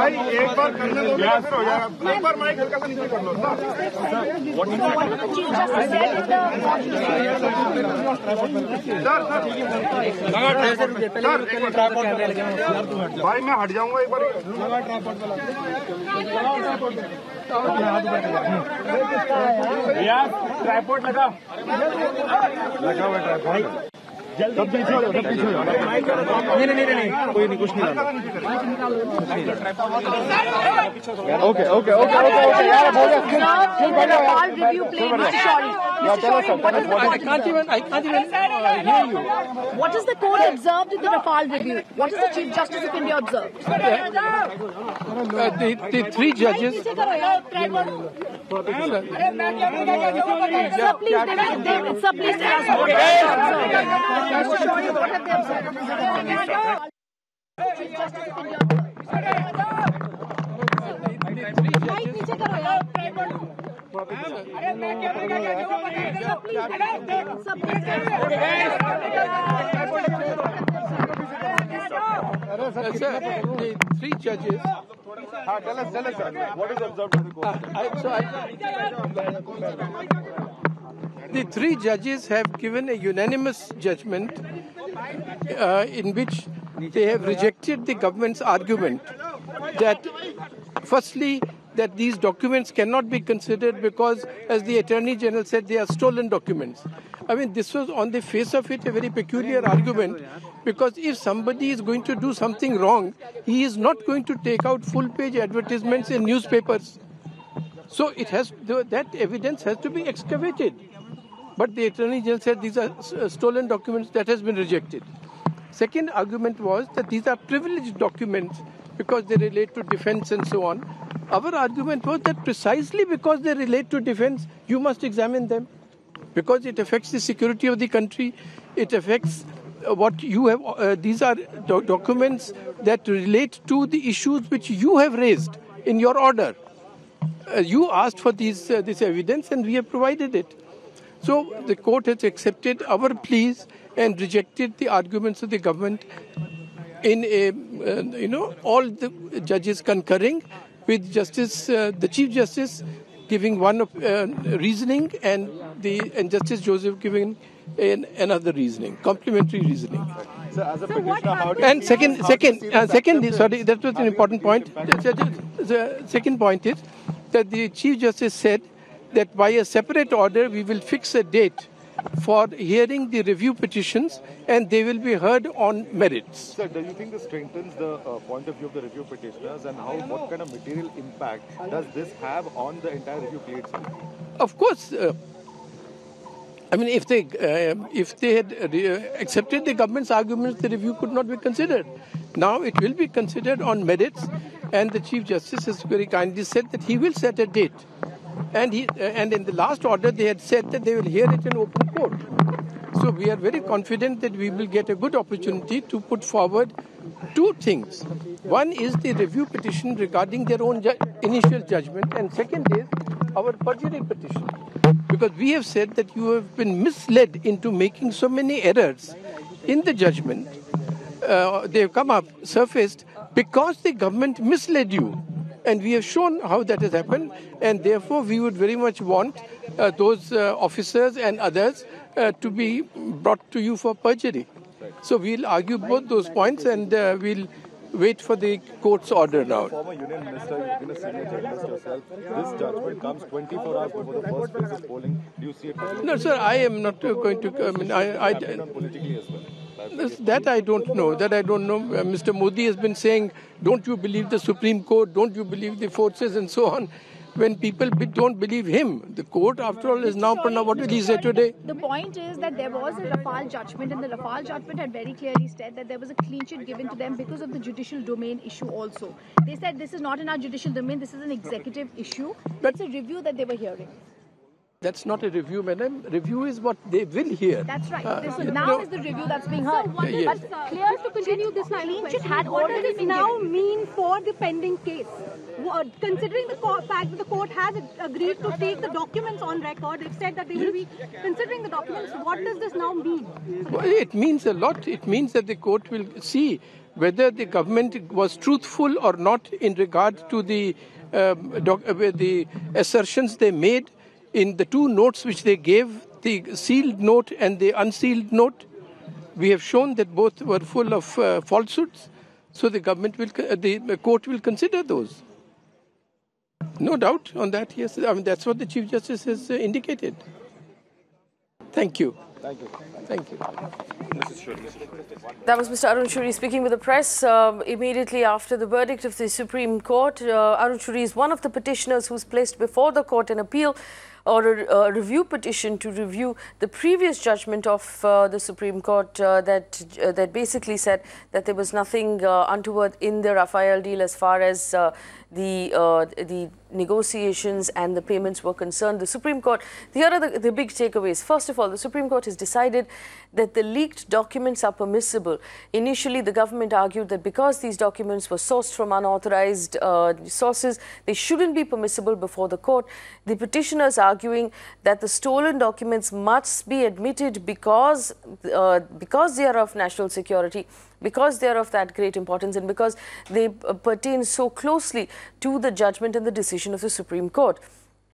भाई एक बार करने दो फिर हो जाएगा। एक बार माइक हल्का सा नीचे कर लो। भाई मैं हट जाऊंगा एक बार। ट्राइपॉड लगा हुआ ट्राइपॉड। सब पीछे हो जाओ, सब पीछे हो जाओ। नहीं, कोई नहीं, कुछ नहीं लगा। ओके यार बोलो। Rafale review play, Mr. Shourie. Mr. Shourie, I can't even hear you. What is the court observed in the Rafale review? What is the Chief Justice of India observed? The three judges. Sir, please, tell us what they observed. Mr. Shourie, what have they observed? Chief Justice of India The three judges. Tell us, what is observed in the court? The three judges have given a unanimous judgment in which they have rejected the government's argument that, firstly, that these documents cannot be considered because, as the Attorney General said, they are stolen documents. I mean, this was on the face of it a very peculiar argument, because if somebody is going to do something wrong, he is not going to take out full-page advertisements in newspapers. So it has that evidence has to be excavated. But the Attorney General said these are stolen documents. That has been rejected. Second argument was that these are privileged documents because they relate to defense and so on. Our argument was that precisely because they relate to defense, you must examine them, because it affects the security of the country. It affects what you have. These are documents that relate to the issues which you have raised in your order. You asked for this evidence, and we have provided it. So the court has accepted our pleas and rejected the arguments of the government in all the judges concurring with the Chief Justice giving one reasoning and Justice Joseph giving another reasoning, complementary reasoning. So as a petitioner, how do you And secondly, sorry, that was an important point. The second point is that the Chief Justice said that by a separate order we will fix a date for hearing the review petitions, and they will be heard on merits. Sir, do you think this strengthens the point of view of the review petitioners, and what kind of material impact does this have on the entire review play itself? Of course, I mean, if they had accepted the government's arguments, the review could not be considered. Now it will be considered on merits, and the Chief Justice has very kindly said that he will set a date. And in the last order, they had said that they will hear it in open court. So we are very confident that we will get a good opportunity to put forward two things. One is the review petition regarding their own initial judgment, and second is our perjury petition. Because we have said that you have been misled into making so many errors in the judgment. They have surfaced because the government misled you. And we have shown how that has happened, and therefore we would very much want those officers and others to be brought to you for perjury. So we'll argue both those points, and we'll wait for the court's order now. Former Union Minister, you've been a senior journalist yourself. This judgment comes 24 hours before the first phase of polling. Do you see it? No, sir, I am not going to. Politically as well. That I don't know. Mr. Modi has been saying, don't you believe the Supreme Court, don't you believe the forces and so on. When people don't believe him, the court, after all, is now pronounced. What did he say today? The point is that there was a Rafale judgment, and the Rafale judgment had very clearly said that there was a clean sheet given to them because of the judicial domain issue also. They said this is not in our judicial domain, this is an executive issue. That's a review that they were hearing. That's not a review, madam. Review is what they will hear. That's right. Now is the review that's being heard. Yes. But clear to continue this line of questioning. What does this now mean for the pending case? Considering the fact that the court has agreed to take the documents on record, they've said that they will be considering the documents. What does this now mean? Well, it means a lot. It means that the court will see whether the government was truthful or not in regard to the assertions they made in the two notes which they gave, the sealed note and the unsealed note. We have shown that both were full of falsehoods. So the court will consider those. No doubt on that, yes. I mean, that's what the Chief Justice has indicated. Thank you. Thank you. Thank you. That was Mr. Arun Shourie speaking with the press immediately after the verdict of the Supreme Court. Arun Shourie is one of the petitioners who's placed before the court an appeal or a review petition to review the previous judgment of the Supreme Court that basically said that there was nothing untoward in the Rafale deal as far as the negotiations and the payments were concerned. The Supreme Court, here are the big takeaways. First of all, the Supreme Court has decided that the leaked documents are permissible. Initially, the government argued that because these documents were sourced from unauthorized sources, they shouldn't be permissible before the court. The petitioners arguing that the stolen documents must be admitted because they are of national security, because they are of that great importance, and because they pertain so closely to the judgment and the decision of the Supreme Court.